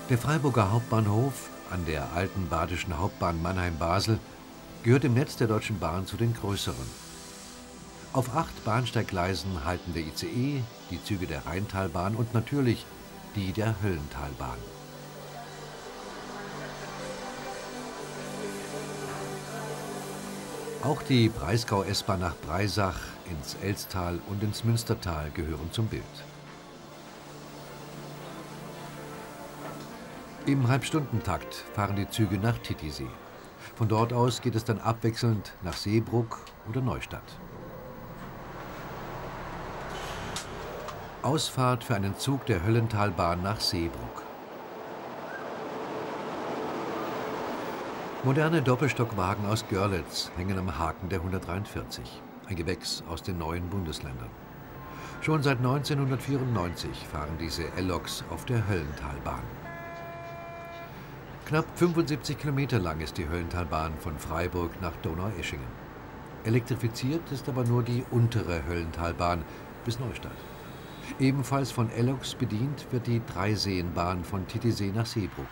Der Freiburger Hauptbahnhof an der alten badischen Hauptbahn Mannheim-Basel gehört im Netz der Deutschen Bahn zu den größeren. Auf 8 Bahnsteiggleisen halten der ICE, die Züge der Rheintalbahn und natürlich die der Höllentalbahn. Auch die Breisgau-S-Bahn nach Breisach, ins Elztal und ins Münstertal gehören zum Bild. Im Halbstundentakt fahren die Züge nach Titisee. Von dort aus geht es dann abwechselnd nach Seebrugg oder Neustadt. Ausfahrt für einen Zug der Höllentalbahn nach Seebrugg. Moderne Doppelstockwagen aus Görlitz hängen am Haken der 143, ein Gewächs aus den neuen Bundesländern. Schon seit 1994 fahren diese L-Loks auf der Höllentalbahn. Knapp 75 Kilometer lang ist die Höllentalbahn von Freiburg nach Donaueschingen. Elektrifiziert ist aber nur die untere Höllentalbahn bis Neustadt. Ebenfalls von L-Loks bedient wird die Dreiseenbahn von Titisee nach Seebrugg.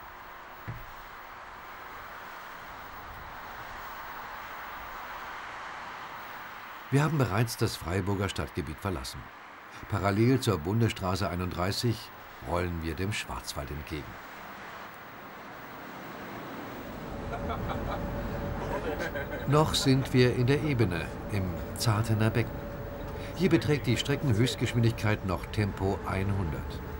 Wir haben bereits das Freiburger Stadtgebiet verlassen. Parallel zur Bundesstraße 31 rollen wir dem Schwarzwald entgegen. Noch sind wir in der Ebene, im Zartener Becken. Hier beträgt die Streckenhöchstgeschwindigkeit noch Tempo 100.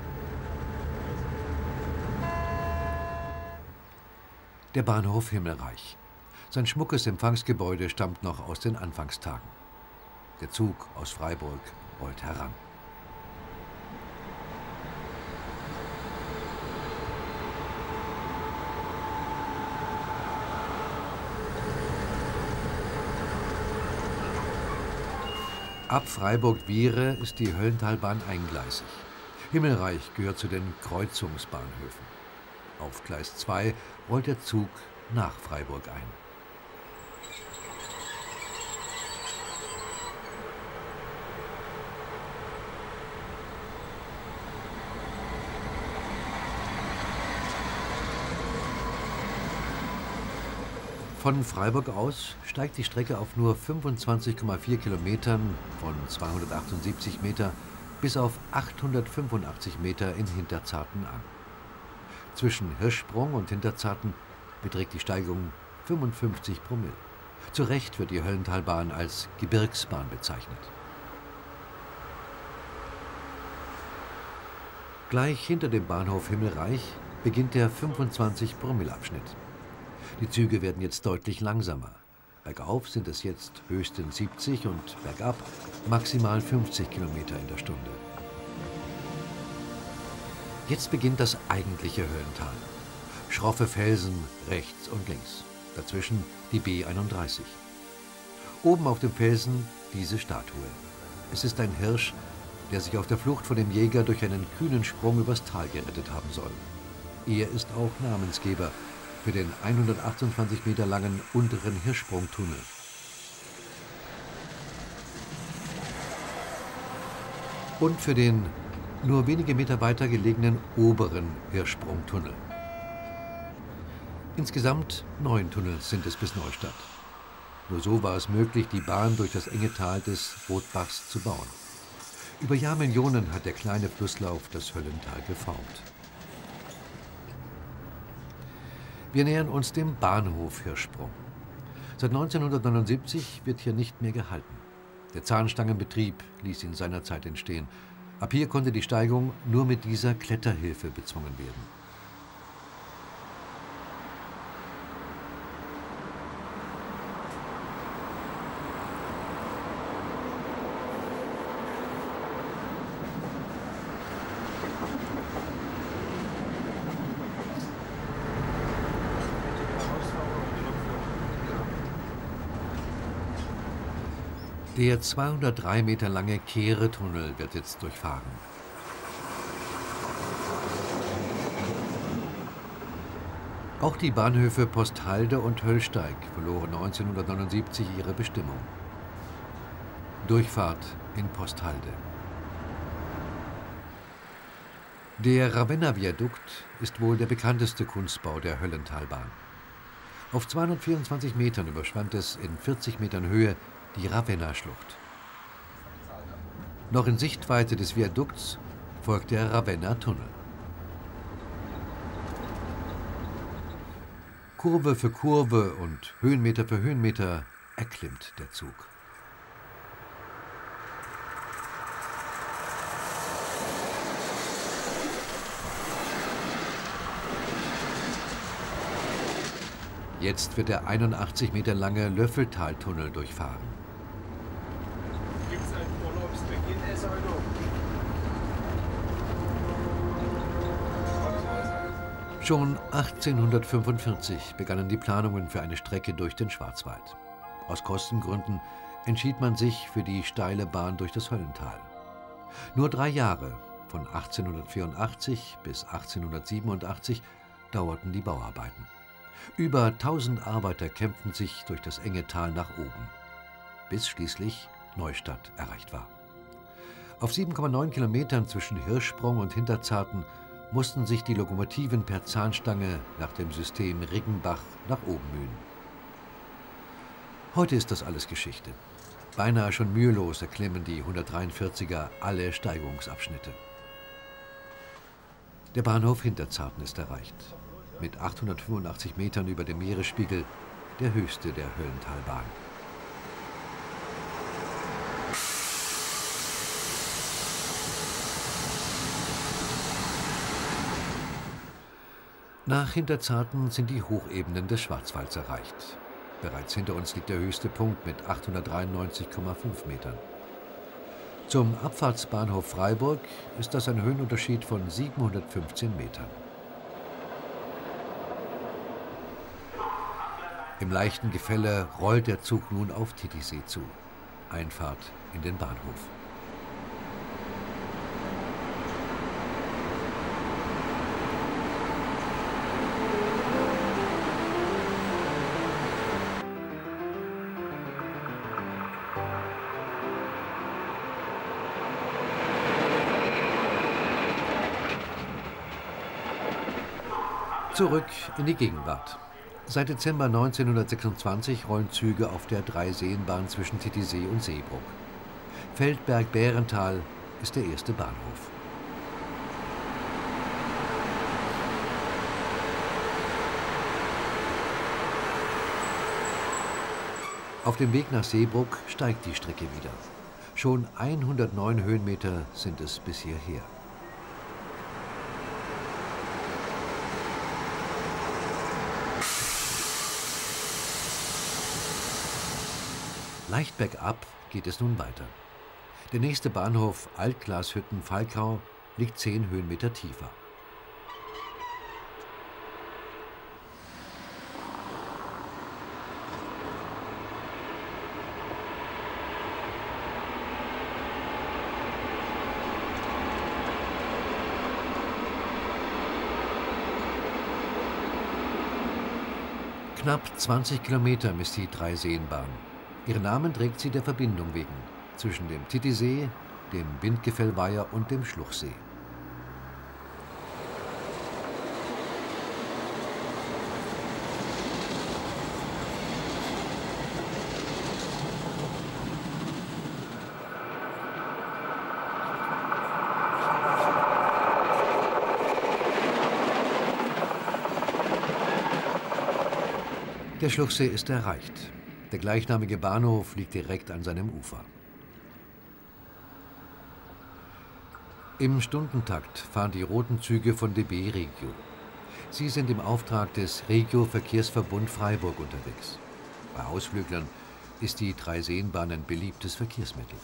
Der Bahnhof Himmelreich. Sein schmuckes Empfangsgebäude stammt noch aus den Anfangstagen. Der Zug aus Freiburg rollt heran. Ab Freiburg-Wiehre ist die Höllentalbahn eingleisig. Himmelreich gehört zu den Kreuzungsbahnhöfen. Auf Gleis 2 rollt der Zug nach Freiburg ein. Von Freiburg aus steigt die Strecke auf nur 25,4 Kilometern von 278 Meter bis auf 885 Meter in Hinterzarten an. Zwischen Hirschsprung und Hinterzarten beträgt die Steigung 55 Promille. Zu Recht wird die Höllentalbahn als Gebirgsbahn bezeichnet. Gleich hinter dem Bahnhof Himmelreich beginnt der 25-Promille-Abschnitt. Die Züge werden jetzt deutlich langsamer. Bergauf sind es jetzt höchstens 70 und bergab maximal 50 Kilometer in der Stunde. Jetzt beginnt das eigentliche Höllental. Schroffe Felsen rechts und links. Dazwischen die B31. Oben auf dem Felsen diese Statue. Es ist ein Hirsch, der sich auf der Flucht vor dem Jäger durch einen kühnen Sprung übers Tal gerettet haben soll. Er ist auch Namensgeber für den 128 Meter langen unteren Hirschsprungtunnel. Und für den nur wenige Meter weiter gelegenen oberen Hirschsprungtunnel. Insgesamt 9 Tunnels sind es bis Neustadt. Nur so war es möglich, die Bahn durch das enge Tal des Rotbachs zu bauen. Über Jahrmillionen hat der kleine Flusslauf das Höllental geformt. Wir nähern uns dem Bahnhof Hirschsprung. Seit 1979 wird hier nicht mehr gehalten. Der Zahnstangenbetrieb ließ ihn seinerzeit entstehen. Ab hier konnte die Steigung nur mit dieser Kletterhilfe bezwungen werden. Der 203 Meter lange Kehretunnel wird jetzt durchfahren. Auch die Bahnhöfe Posthalde und Höllsteig verloren 1979 ihre Bestimmung. Durchfahrt in Posthalde. Der Ravenna-Viadukt ist wohl der bekannteste Kunstbau der Höllentalbahn. Auf 224 Metern überspannt es in 40 Metern Höhe die Ravenna-Schlucht. Noch in Sichtweite des Viadukts folgt der Ravenna-Tunnel. Kurve für Kurve und Höhenmeter für Höhenmeter erklimmt der Zug. Jetzt wird der 81 Meter lange Löffeltaltunnel durchfahren. Gibt es einen Urlaubsbeginn, Schon 1845 begannen die Planungen für eine Strecke durch den Schwarzwald. Aus Kostengründen entschied man sich für die steile Bahn durch das Höllental. Nur 3 Jahre, von 1884 bis 1887, dauerten die Bauarbeiten. Über 1000 Arbeiter kämpften sich durch das enge Tal nach oben, bis schließlich Neustadt erreicht war. Auf 7,9 Kilometern zwischen Hirschsprung und Hinterzarten mussten sich die Lokomotiven per Zahnstange nach dem System Riggenbach nach oben mühen. Heute ist das alles Geschichte. Beinahe schon mühelos erklimmen die 143er alle Steigungsabschnitte. Der Bahnhof Hinterzarten ist erreicht. Mit 885 Metern über dem Meeresspiegel der höchste der Höllentalbahn. Nach Hinterzarten sind die Hochebenen des Schwarzwalds erreicht. Bereits hinter uns liegt der höchste Punkt mit 893,5 Metern. Zum Abfahrtsbahnhof Freiburg ist das ein Höhenunterschied von 715 Metern. Im leichten Gefälle rollt der Zug nun auf Titisee zu. Einfahrt in den Bahnhof. Zurück in die Gegenwart. Seit Dezember 1926 rollen Züge auf der Dreiseenbahn zwischen Titisee und Seebrugg. Feldberg-Bärental ist der erste Bahnhof. Auf dem Weg nach Seebrugg steigt die Strecke wieder. Schon 109 Höhenmeter sind es bis hierher. Leicht bergab geht es nun weiter. Der nächste Bahnhof Altglashütten-Falkau liegt 10 Höhenmeter tiefer. Knapp 20 Kilometer misst die Dreiseenbahn. Ihren Namen trägt sie der Verbindung wegen zwischen dem Titisee, dem Windgefällweiher und dem Schluchsee. Der Schluchsee ist erreicht. Der gleichnamige Bahnhof liegt direkt an seinem Ufer. Im Stundentakt fahren die roten Züge von DB Regio. Sie sind im Auftrag des Regio-Verkehrsverbund Freiburg unterwegs. Bei Ausflüglern ist die Dreiseenbahn ein beliebtes Verkehrsmittel.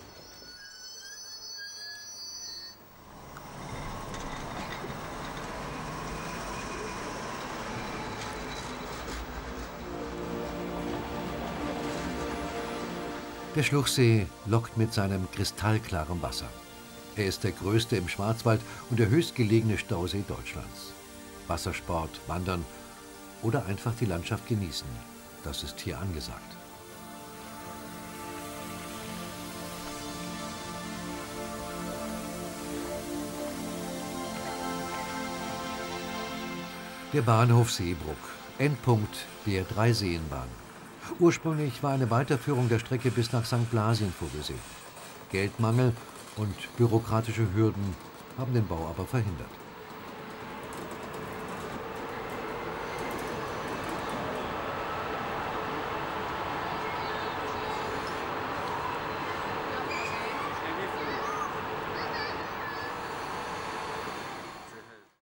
Der Schluchsee lockt mit seinem kristallklaren Wasser. Er ist der größte im Schwarzwald und der höchstgelegene Stausee Deutschlands. Wassersport, Wandern oder einfach die Landschaft genießen, das ist hier angesagt. Der Bahnhof Seebrugg, Endpunkt der Dreiseenbahn. Ursprünglich war eine Weiterführung der Strecke bis nach St. Blasien vorgesehen. Geldmangel und bürokratische Hürden haben den Bau aber verhindert.